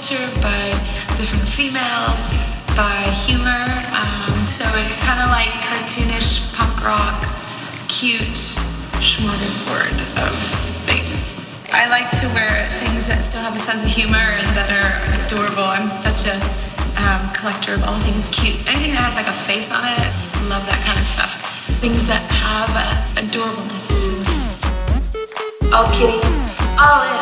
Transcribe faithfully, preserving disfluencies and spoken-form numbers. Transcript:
culture, by different females, by humor. Um, so it's kind of like cartoonish, punk rock, cute smorgasbord of things. I like to wear things that still have a sense of humor and that are adorable. I'm such a um, collector of all things cute. Anything that has like a face on it, love that kind of stuff. Things that have uh, adorableness to them. Oh, kitty, all in.